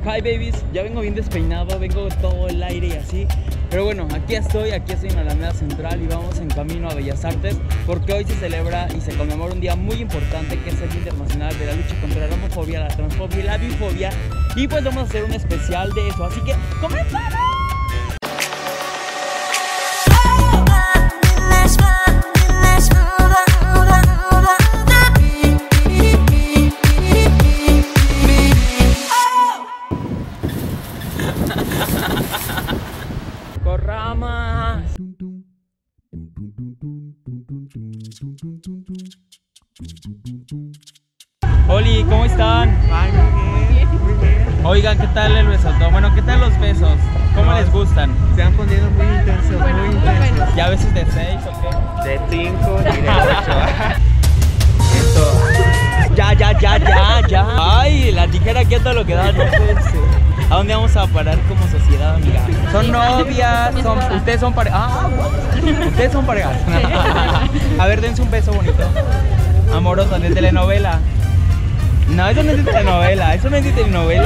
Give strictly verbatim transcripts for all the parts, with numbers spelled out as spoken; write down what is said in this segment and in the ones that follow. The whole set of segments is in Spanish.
Hi babies, ya vengo bien despeinado, vengo todo el aire y así. Pero bueno, aquí estoy, aquí estoy en la Alameda Central y vamos en camino a Bellas Artes porque hoy se celebra y se conmemora un día muy importante que es el Día Internacional de la Lucha contra la Homofobia, la Transfobia y la Bifobia. Y pues vamos a hacer un especial de eso, así que ¡comenzamos! Corrama. Oli, ¿cómo están? Ay, muy bien, muy bien. Oigan, ¿qué tal el besotón? Bueno, ¿qué tal los besos? ¿Cómo no, les gustan? Se han poniendo muy intensos, bueno, muy intensos. ¿Ya besos de seis o qué? De cinco y de ocho. Eso. Ya, ya, ya, ya, ya. Ay, la tijera quieta lo que da, no puede ser. ¿A dónde vamos a parar como sociedad, amiga? Son novias, son, ustedes son parejas. Ah, ustedes son parejas. A ver, dense un beso bonito. Amoroso, de telenovela. No, eso no es de telenovela, eso no es de telenovela.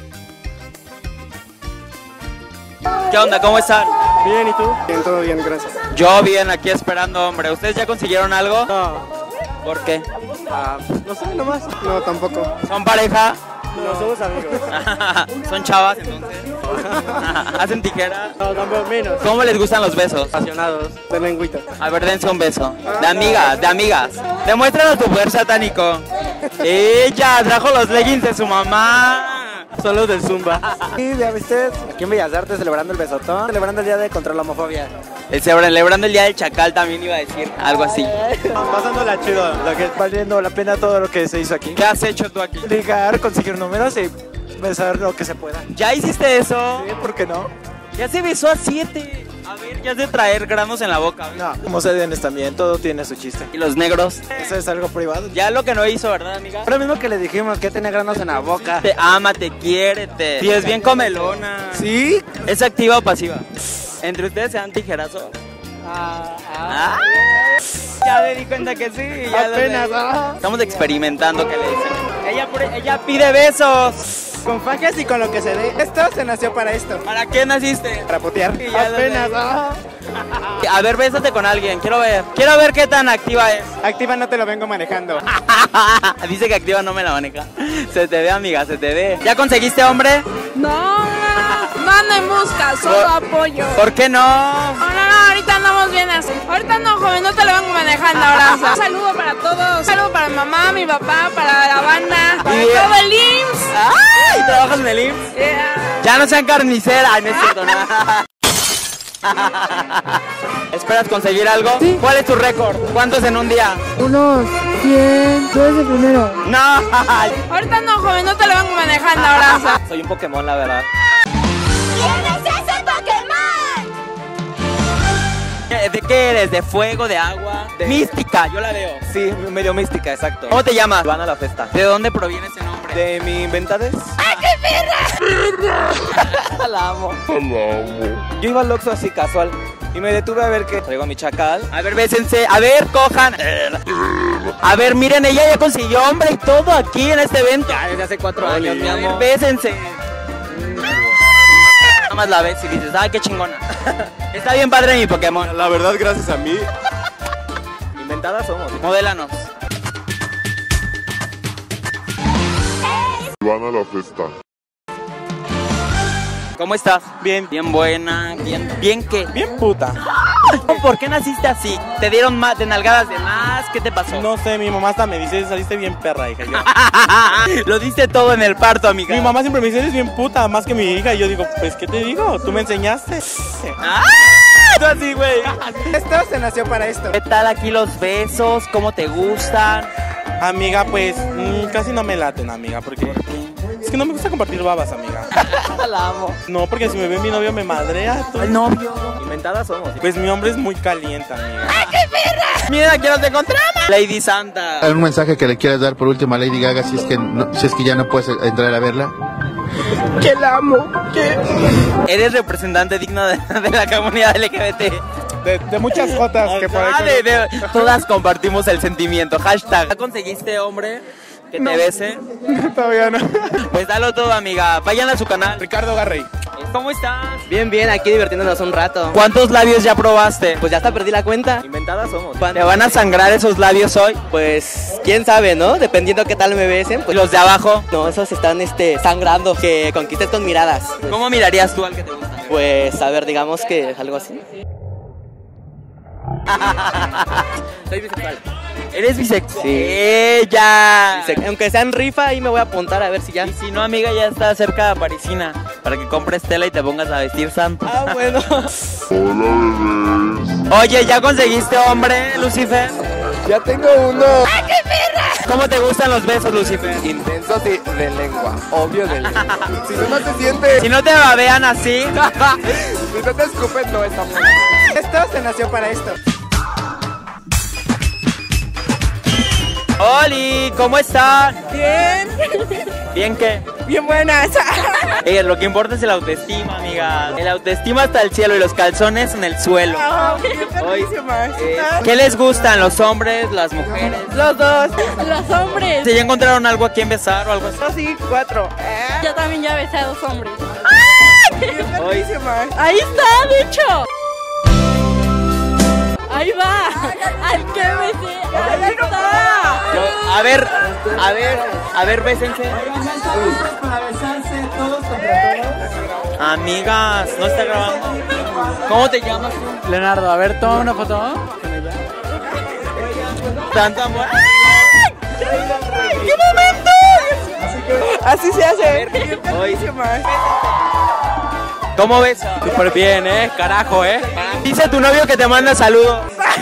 ¿Qué onda? ¿Cómo están? Bien, ¿y tú? Bien, todo bien, gracias. Yo bien, aquí esperando, hombre. ¿Ustedes ya consiguieron algo? No. ¿Por qué? Ah, no sé, nomás. No, tampoco. ¿Son pareja? No, somos amigos. ¿Son chavas entonces? ¿Hacen tijera? No, tampoco menos. ¿Cómo les gustan los besos? Apasionados, de lengüita. A ver, dense un beso. De amigas, de amigas. Demuéstranos tu poder satánico. Ella trajo los leggings de su mamá. Son los del Zumba. Sí, ya viste, aquí en Bellas Artes celebrando el besotón, celebrando el día de contra la homofobia. El celebrando el día del chacal también iba a decir algo así. Pasándola chido, lo que valiendo la pena todo lo que se hizo aquí. ¿Qué has hecho tú aquí? Ligar, conseguir números y besar lo que se pueda. ¿Ya hiciste eso? Sí, ¿por qué no? Ya se besó a siete. A ver, ya has de traer granos en la boca. ¿Ves? No, como se den también, todo tiene su chiste. ¿Y los negros? Eso es algo privado. Ya lo que no hizo, ¿verdad, amiga? Ahora mismo que le dijimos que tiene granos en la boca. Te ama, te quiere, te... Sí, es bien comelona. ¿Sí? ¿Es activa o pasiva? ¿Entre ustedes se dan tijerazos? Ah, ah. Ya me di cuenta que sí. Ya apenas, ah. Estamos experimentando, ¿qué le dicen? Ella, ella pide besos. Con fajas y con lo que se dé. Esto se nació para esto. ¿Para qué naciste? Para putear. Apenas, ah. A ver, bésate con alguien, quiero ver. Quiero ver qué tan activa es. Activa no te lo vengo manejando. Dice que activa no me la maneja. Se te ve, amiga, se te ve. ¿Ya conseguiste hombre? No, no, no, no ando en busca, solo ¿Por, apoyo. ¿Por qué no? No, no, no, ahorita andamos bien así. Ahorita no, joven, no te lo vengo manejando ahora. Un saludo para todos. Un saludo para mamá, mi papá, para la banda, para bien. todo el I M S S. ¡Ay! ¿Trabajas en el I M S S? Yeah. Ya no sean carniceras. Ay, no es cierto, nada. ¿Esperas conseguir algo? Sí. ¿Cuál es tu récord? ¿Cuántos en un día? Unos cien, tú eres el primero. No. Ahorita no, joven, no te lo vengo manejando ahora. Soy un Pokémon, la verdad. ¿Quién es ese Pokémon? ¿De qué eres? ¿De fuego? ¿De agua? De... Mística, yo la veo. Sí, medio mística, exacto. ¿Cómo te llamas? Van a la fiesta. ¿De dónde proviene ese nombre? De mi inventades. ¡Ay, qué perra! La amo. La amo. Yo iba al Oxxo así casual y me detuve a ver que traigo a mi chacal. A ver, bésense, a ver, cojan. A ver, miren, ella ya consiguió hombre y todo aquí en este evento. Ya desde hace cuatro años, mi A ver, amor. bésense. Nada más la ves y dices, ay, qué chingona. Está bien padre mi Pokémon. La verdad, gracias a mí. Inventadas somos. Modélanos. Van a la fiesta. ¿Cómo estás? Bien. Bien buena, bien. ¿Bien qué? Bien puta. ¿Por qué naciste así? ¿Te dieron más de nalgadas de más? ¿Qué te pasó? No sé, mi mamá hasta me dice, saliste bien perra, hija. Yo. Lo diste todo en el parto, amiga. Mi mamá siempre me dice, eres bien puta, más que mi hija. Y yo digo, pues, ¿qué te digo? Tú me enseñaste. ¡Ah! Tú así, güey. Esto se nació para esto. ¿Qué tal aquí los besos? ¿Cómo te gustan? Amiga, pues, mmm, casi no me laten, amiga, porque... Es que no me gusta compartir babas, amiga. La amo. No, porque si me ve mi novio me madrea. Tú. El novio. Inventadas somos. Pues mi hombre es muy caliente, amiga. ¡Ay, qué perra! Mira, aquí nos encontramos. Lady Santa. ¿Algún mensaje que le quieras dar por último a Lady Gaga si es que, no, si es que ya no puedes entrar a verla? Que la amo. Que... Eres representante digno de, de la comunidad L G B T. De, de muchas jotas que por ahí... Ah, de, de, todas compartimos el sentimiento. Hashtag. ¿Ya conseguiste hombre? ¿Que te bese? Todavía no. Pues dalo todo, amiga. Vayan a su canal. Ricardo Garrey. ¿Cómo estás? Bien, bien, aquí divirtiéndonos un rato. ¿Cuántos labios ya probaste? Pues ya hasta perdí la cuenta. Inventadas somos. ¿Te van a sangrar esos labios hoy? Pues quién sabe, ¿no? Dependiendo qué tal me besen. Pues Los de abajo. no, esos están este, sangrando. Que conquistes con miradas. ¿Cómo mirarías tú al que te gusta? Pues a ver, digamos que algo así. Soy bisexual. ¿Eres bisexual? Sí. ¡Ella! Bise- Aunque sea en rifa, ahí me voy a apuntar a ver si ya. Y si no, amiga, ya está cerca de Parisina. Para que compres tela y te pongas a vestir santo. Ah, bueno. Oye, ¿ya conseguiste hombre, Lucifer? Ya tengo uno. ¿Cómo te gustan los besos, Lucifer? Intensos y de lengua. Obvio de lengua. Si no te sientes. Si no te babean así. Si no te escupen, no está bueno. Esto se nació para esto. Oli, ¿cómo están? Bien, ¿Bien qué? bien buenas. Eh, lo que importa es el autoestima, amiga. El autoestima hasta el cielo y los calzones en el suelo. Bien perrísimas. Eh, ¿Qué les gustan, los hombres, las mujeres? Los dos. Los hombres. ¿Si ya encontraron algo a quien besar o algo así? Sí, cuatro. Yo también ya besé a dos hombres. Hoy, Ahí está, de hecho. Ahí va. Al que besé. Ahí está. yo- a ver, a ver, a ver, bésense. Amigas, no está grabando. ¿Cómo te llamas tú? Leonardo, a ver, toma una foto. Tanto amor. ¡Qué momento! Así se hace. Hoy. ¿Cómo ves? Súper bien, ¿eh? Carajo, ¿eh? Dice tu novio que te manda saludos.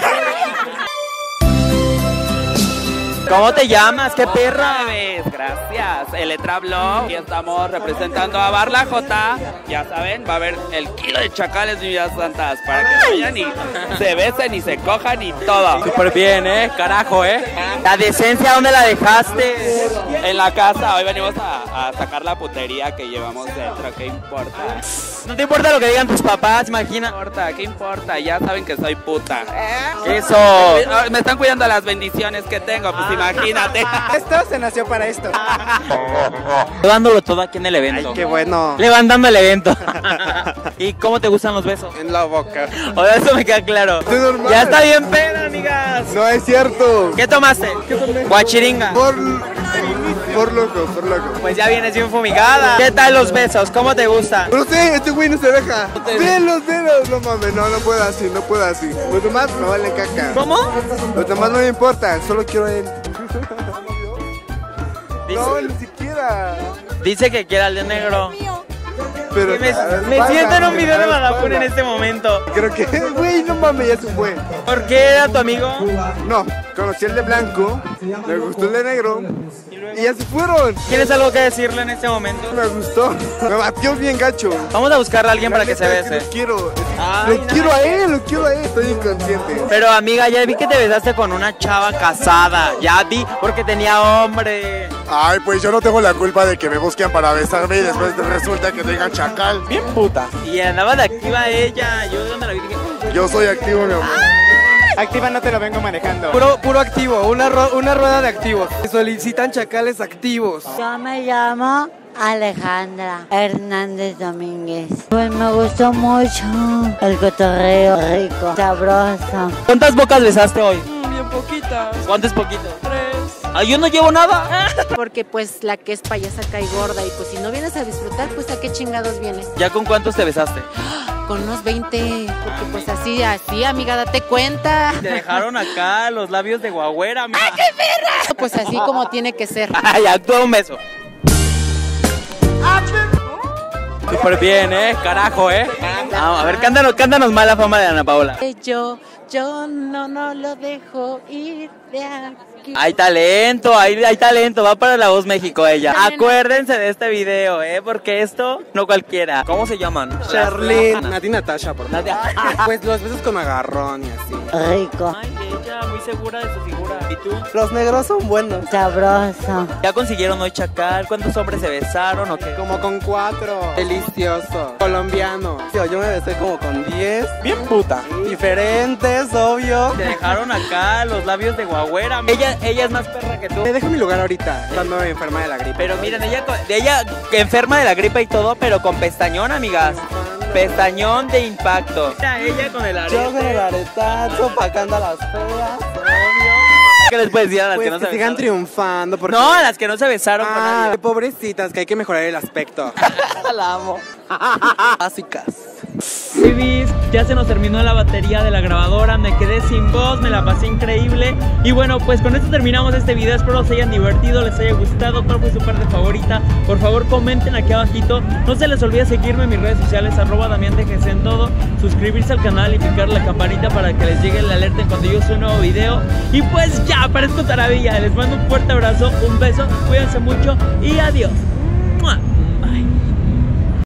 ¿Cómo te llamas? ¡Qué perra! Gracias, Eletra Blog. Aquí estamos representando a Barla J. Ya saben, va a haber el kilo de chacales, mi vidas santas, para que vayan y se besen y se cojan y todo. Súper bien, ¿eh? Carajo, ¿eh? La decencia, ¿dónde la dejaste? En la casa, hoy venimos a, a sacar la putería que llevamos dentro. ¿Qué importa? No te importa lo que digan tus papás, ¿Qué imagina. importa? ¿Qué importa? Ya saben que soy puta. Eso. Me, me están cuidando las bendiciones que tengo, pues imagínate. Esto se nació para esto. Dándolo todo aquí en el evento. Ay, qué bueno. Levantando el evento. ¿Y cómo te gustan los besos? En la boca. O eso me queda claro. Estoy normal. Ya está bien peda, amigas. No es cierto. ¿Qué tomaste? Guachiringa. Por, por loco, por loco. Pues ya vienes bien fumigada. ¿Qué tal los besos? ¿Cómo te gustan? No sé, este güey no se deja. Ven los dedos. No mames, no, no puedo así, no puedo así. Los demás me valen caca. ¿Cómo? Los demás no me importan, solo quiero a él. No, Dice, ni siquiera. dice que quiere al de negro. Pero Me, me siento en un video de Vagabund en este momento. Creo que, güey, no mames, ya se fue. ¿Por qué era tu amigo? No, conocí el de blanco, me gustó el de negro y ya se fueron. ¿Tienes algo que decirle en este momento? Me gustó, me batió bien gacho. Vamos a buscarle a alguien para que se La neta es bese. Lo quiero, Ay, lo quiero a él, lo quiero a él, estoy inconsciente. Pero amiga, ya vi que te besaste con una chava casada. Ya vi, porque tenía hombre. Ay, pues yo no tengo la culpa de que me busquen para besarme y después resulta que tengan chacal. Bien puta. Y andaba de activa ella. Yo donde la vi dije, Yo soy activo, mi amor. Activa no te lo vengo manejando. Puro, puro activo, una, ro- una rueda de activos. Solicitan chacales activos. Yo me llamo Alejandra Hernández Domínguez. Pues me gustó mucho el cotorreo rico, sabroso. ¿cuántas bocas besaste hoy? Bien poquitas. ¿Cuántas poquitos? Tres. Ay, yo no llevo nada. Porque pues la que es payasa cae gorda y pues si no vienes a disfrutar, pues a qué chingados vienes. ¿Ya con cuántos te besaste? Con unos veinte, porque pues así, así, amiga, date cuenta. Te dejaron acá los labios de guagüera. ¡Ay, Pues así como tiene que ser. Ay, actúa un beso. Súper bien, ¿eh? Carajo, ¿eh? Ah, a ver, cántanos, cántanos más la fama de Ana Paola. Yo, yo no, no lo dejo ir de aquí. Hay talento, hay, hay talento, va para La Voz México ella. Acuérdense de este video, ¿eh? Porque esto no cualquiera. ¿Cómo se llaman? Charlene, Nati Natasha, por favor. Nadia. Pues los besos con agarrón y así. Rico. Ay, ella, muy segura de su figura. ¿Y tú? Los negros son buenos. Sabroso. ¿Ya consiguieron hoy chacal? ¿Cuántos hombres se besaron o qué? Como con cuatro. Delicioso. Colombiano. Yo, yo me besé como con diez. Bien puta. Diferentes, obvio. Te dejaron acá los labios de guagüera. Ella, ella es más perra que tú. Me dejo mi lugar ahorita, estando enferma de la gripe. Pero miren, ella, ella enferma de la gripe y todo, pero con pestañón, amigas. Pestañón de impacto. Mira, ella con el arete. Yo con el aretazo, opacando a las feas, obvio. ¿Qué les puedes decir a las Pues que no que se sigan besaron? triunfando. Porque... No, a las que no se besaron con Ah, nadie. pobrecitas, que hay que mejorar el aspecto. La amo. Básicas. Babies, ya se nos terminó la batería de la grabadora, me quedé sin voz, me la pasé increíble. Y bueno, pues con esto terminamos este video, espero se hayan divertido, les haya gustado, cuál fue su parte favorita. Por favor comenten aquí abajito, no se les olvide seguirme en mis redes sociales, arroba Damián de G C en todo, suscribirse al canal y picar la campanita para que les llegue el alerta cuando yo suba un nuevo video. Y pues ya, parezco taravilla, les mando un fuerte abrazo, un beso, cuídense mucho y adiós.